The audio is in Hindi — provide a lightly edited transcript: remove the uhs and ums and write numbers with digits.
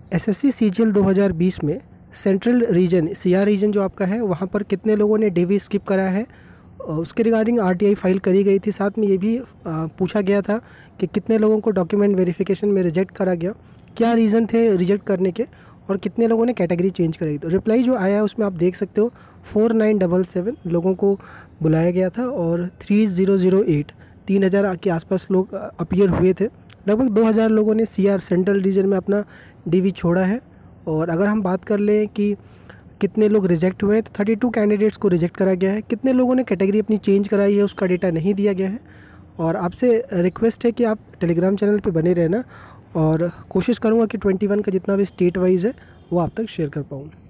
एसएससी सीजीएल 2020 में सेंट्रल रीजन सीआर रीजन जो आपका है वहाँ पर कितने लोगों ने डीवी स्किप करा है, उसके रिगार्डिंग आरटीआई फाइल करी गई थी। साथ में ये भी पूछा गया था कि कितने लोगों को डॉक्यूमेंट वेरिफिकेशन में रिजेक्ट करा गया, क्या रीज़न थे रिजेक्ट करने के, और कितने लोगों ने कैटेगरी चेंज कराई। तो रिप्लाई जो आया है उसमें आप देख सकते हो 4977 लोगों को बुलाया गया था और 3008 3000 के आसपास लोग अपीयर हुए थे। लगभग 2000 लोगों ने सीआर सेंट्रल रीजन में अपना डीवी छोड़ा है। और अगर हम बात कर लें कि कितने लोग रिजेक्ट हुए हैं तो 32 कैंडिडेट्स को रिजेक्ट करा गया है। कितने लोगों ने कैटेगरी अपनी चेंज कराई है उसका डेटा नहीं दिया गया है। और आपसे रिक्वेस्ट है कि आप टेलीग्राम चैनल पे बने रहना और कोशिश करूँगा कि 21 का जितना भी स्टेट वाइज है वो आप तक शेयर कर पाऊँ।